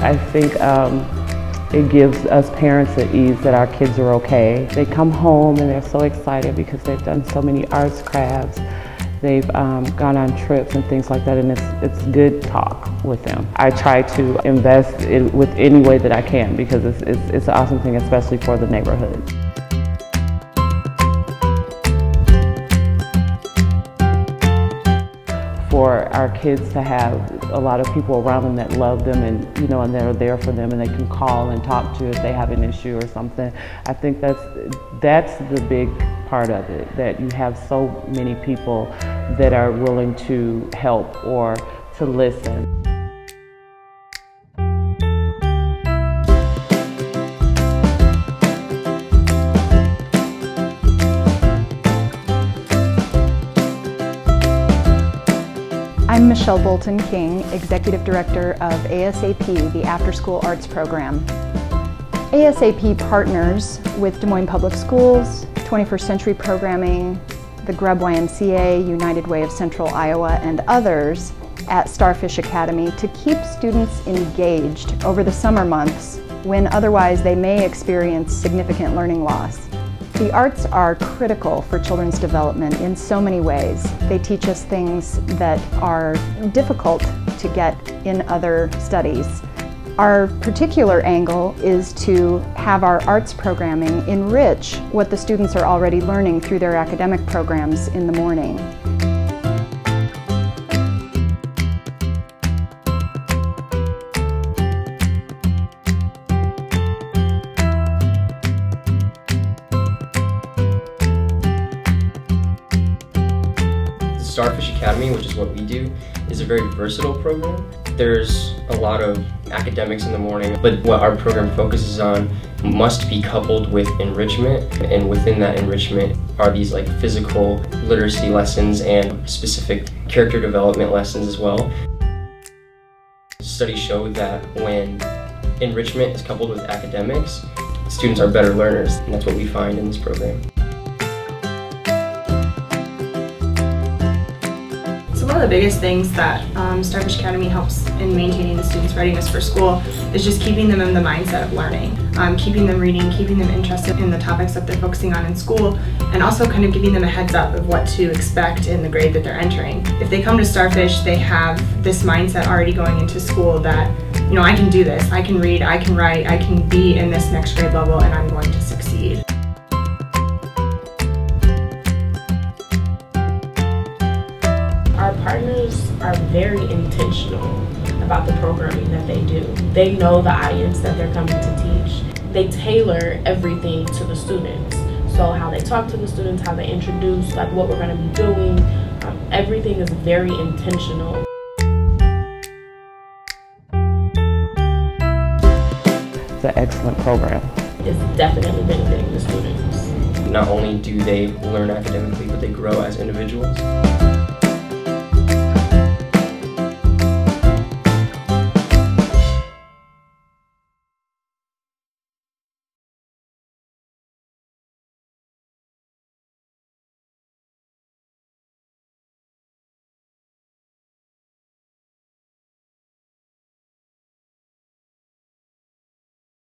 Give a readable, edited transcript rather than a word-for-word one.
I think it gives us parents the ease that our kids are okay. They come home and they're so excited because they've done so many arts crafts. They've gone on trips and things like that, and it's good talk with them. I try to invest with any way that I can because it's an awesome thing, especially for the neighborhood. For our kids to have a lot of people around them that love them and and that are there for them and they can call and talk to if they have an issue or something. I think that's the big part of it, that you have so many people that are willing to help or to listen. I'm Michelle Bolton King, Executive Director of ASAP, the After School Arts Program. ASAP partners with Des Moines Public Schools, 21st Century Programming, the Grubb YMCA, United Way of Central Iowa, and others at Starfish Academy to keep students engaged over the summer months when otherwise they may experience significant learning loss. The arts are critical for children's development in so many ways. They teach us things that are difficult to get in other studies. Our particular angle is to have our arts programming enrich what the students are already learning through their academic programs in the morning. Starfish Academy, which is what we do, is a very versatile program. There's a lot of academics in the morning, but what our program focuses on must be coupled with enrichment, and within that enrichment are these like physical literacy lessons and specific character development lessons as well. Studies show that when enrichment is coupled with academics, students are better learners, and that's what we find in this program. One of the biggest things that Starfish Academy helps in maintaining the students' readiness for school is just keeping them in the mindset of learning, keeping them reading, keeping them interested in the topics that they're focusing on in school, and also kind of giving them a heads up of what to expect in the grade that they're entering. If they come to Starfish, they have this mindset already going into school that, I can do this, I can read, I can write, I can be in this next grade level, and I'm going to succeed. Our partners are very intentional about the programming that they do. They know the audience that they're coming to teach. They tailor everything to the students. So how they talk to the students, how they introduce like what we're going to be doing, everything is very intentional. It's an excellent program. It's definitely benefiting the students. Not only do they learn academically, but they grow as individuals.